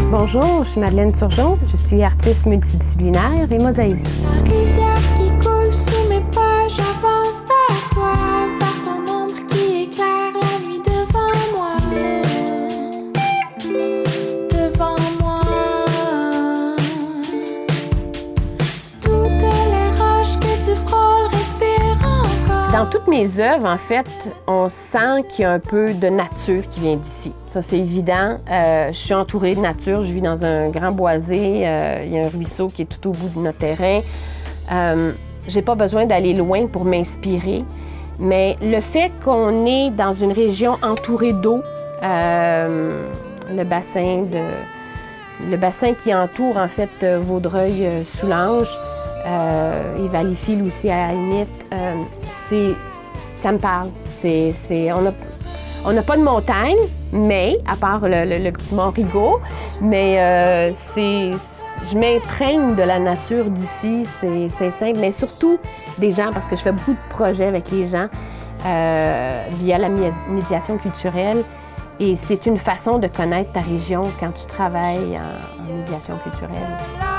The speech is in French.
Bonjour, je suis Madeleine Turgeon, je suis artiste multidisciplinaire et mosaïste. La rivière qui coule sous mes pas, j'avance vers toi, vers ton ombre qui éclaire la nuit devant moi. Devant moi. Toutes les roches que tu frôles respirent encore. Dans toutes mes œuvres, en fait, on sent qu'il y a un peu de nature qui vient d'ici. Ça, c'est évident. Je suis entourée de nature. Je vis dans un grand boisé. Il y a un ruisseau qui est tout au bout de notre terrain. J'ai pas besoin d'aller loin pour m'inspirer. Mais le fait qu'on est dans une région entourée d'eau, le bassin qui entoure, en fait, Vaudreuil-Soulanges, et Valleyfield aussi, à la limite, ça me parle. On n'a pas de montagne, mais, à part le petit Mont Rigaud, mais je m'imprègne de la nature d'ici, c'est simple, mais surtout des gens, parce que je fais beaucoup de projets avec les gens via la médiation culturelle, et c'est une façon de connaître ta région quand tu travailles en médiation culturelle.